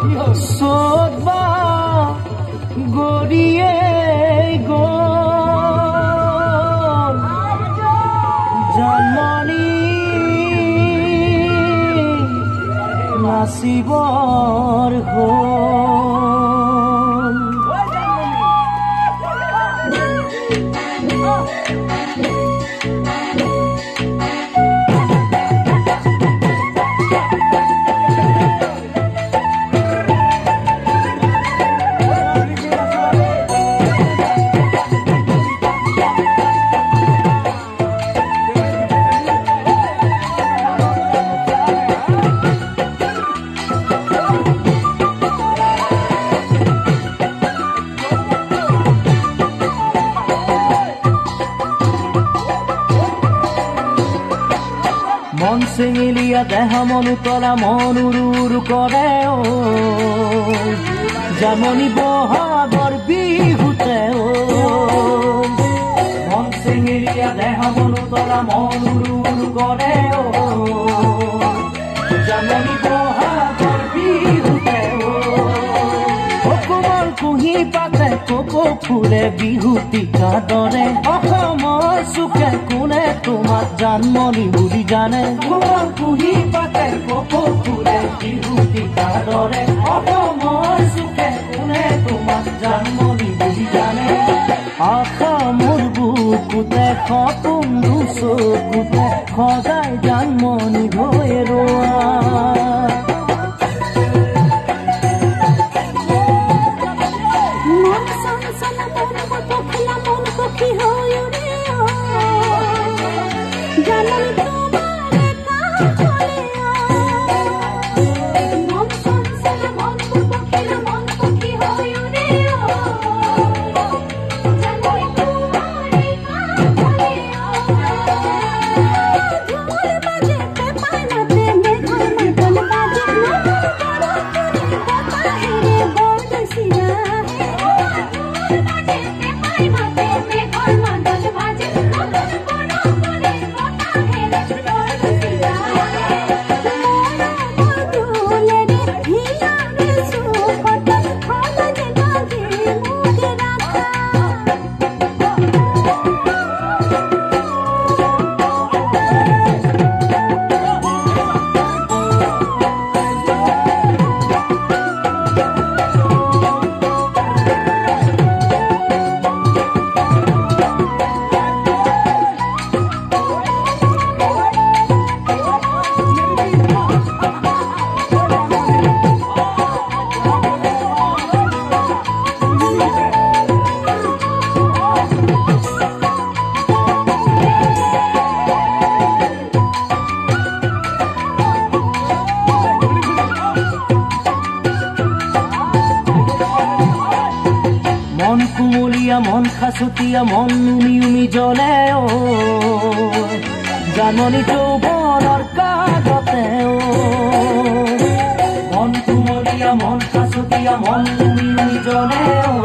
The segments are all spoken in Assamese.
सोदबा गड़िए गल जन्मनी नाचिबर मन सिंगिलिया देहा मन तला मन उरु करे जामनी बहागर बिहुते मन सिंगिलिया देहा मन तला मन उरु करे जामनी बहागर बिहुते कोमल कुही पाते कोको फुले बिहुती कादरे अखमर सुखे कोने तुमार जन्मनी बुली जाने कोमल कुही पाते कोको फुले बिहुती कादरे अखमर सुखे कोने तुमार जन्मनी बुली जाने आखा मोर बुकुते खपुन दुसकुते खजाय जन्मनी होए रोआ मन कुमलिया मन खासुतिया मन उमी उमी जले जाननी যৌবনৰ কাগতে मन कुमलिया मन खासुतिया मन उमी उमी जले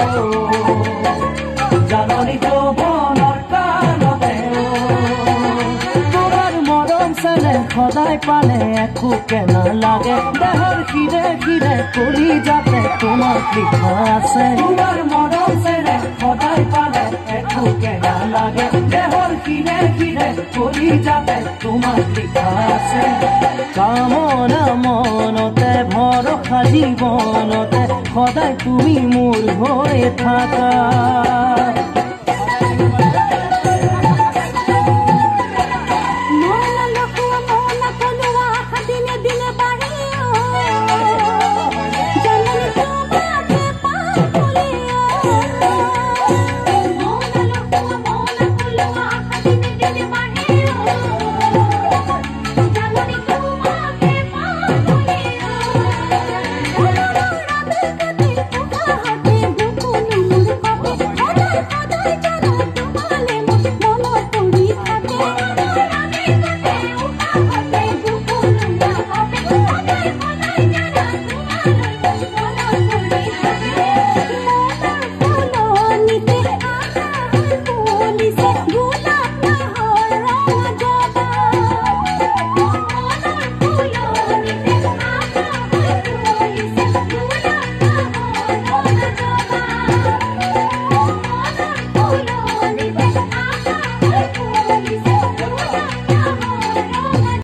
जाननी যৌবনৰ কাগতে তোৰাৰ মৰম চেনে সদায় পালে একো কেনা লাগে দেহৰ খিৰে খিৰে কৰি যাতে তোমাৰ লিখা আছে তোৰাৰ মৰম চেনে সদায় পালে একো কেনা লাগে দেহৰ খিৰে খিৰে কৰি যাতে তোমাৰ লিখা আছে কামনা মনতে ভৰসা জীৱনতে সদায় তুমি মোৰ হৈ থাকা